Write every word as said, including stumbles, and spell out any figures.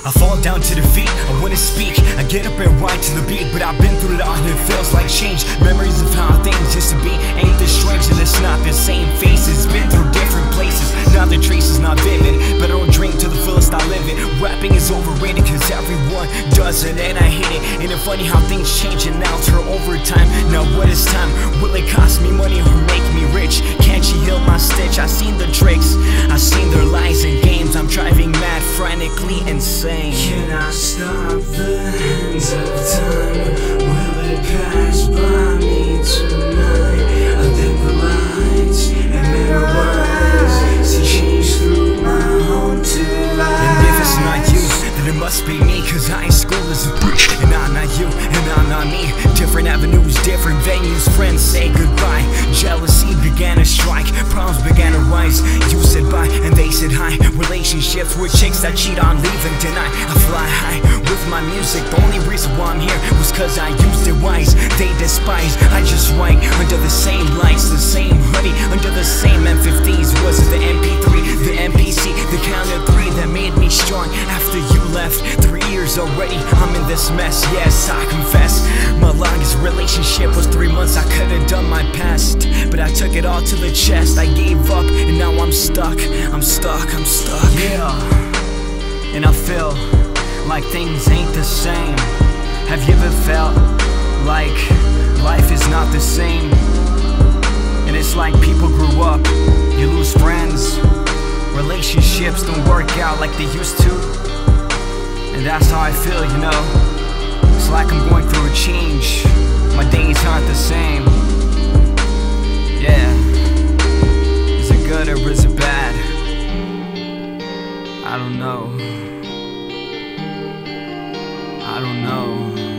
I fall down to defeat, I wouldn't speak. I get up and ride to the beat, but I've been through it all and it feels like change. Memories of how things used to be ain't this strange, and it's not the same faces. Been through different places, now the trace is not vivid. But I don't drink to the fullest, I live it. Rapping is overrated cause everyone does it, and I hate it. Ain't it funny how things change and alter over time? Now what is time? Will it cost me money or make me rich? Can't you heal my stitch? I seen the tricks, I seen their lies and games. I'm driving mad, frantically insane. Can I stop the hands of time? Will it pass by me tonight? I think the lights and memorize to change through my home tonight. And if it's not you, then it must be me, cause I ain't school as a bitch. And I'm not you, and I'm not me. Different avenues, different venues, friends say goodbye. Jealousy began to strike, problems began to rise. You said bye, and they said hi. Relationships with chicks that cheat on, leave and deny. I fly high with my music, the only reason why I'm here was cause I used it wise. They despise, I just write under the same lights, the same hoodie, under the same M fifteens. Was it the M P three, the M P C, the count of three that made me strong? After you left, three years already, I'm in this mess. Yes, I confess, my longest relationship was three months. I could've done my best, but I took it all to the chest. I gave up, and now I'm stuck, I'm stuck, I'm stuck. Yeah, and I feel like things ain't the same. Have you ever felt like life is not the same? And it's like people grew up, you lose friends, relationships don't work out like they used to. And that's how I feel, you know. It's like I'm going through a change, my days aren't the same. Yeah, is it good or is it bad? I don't know. I don't know.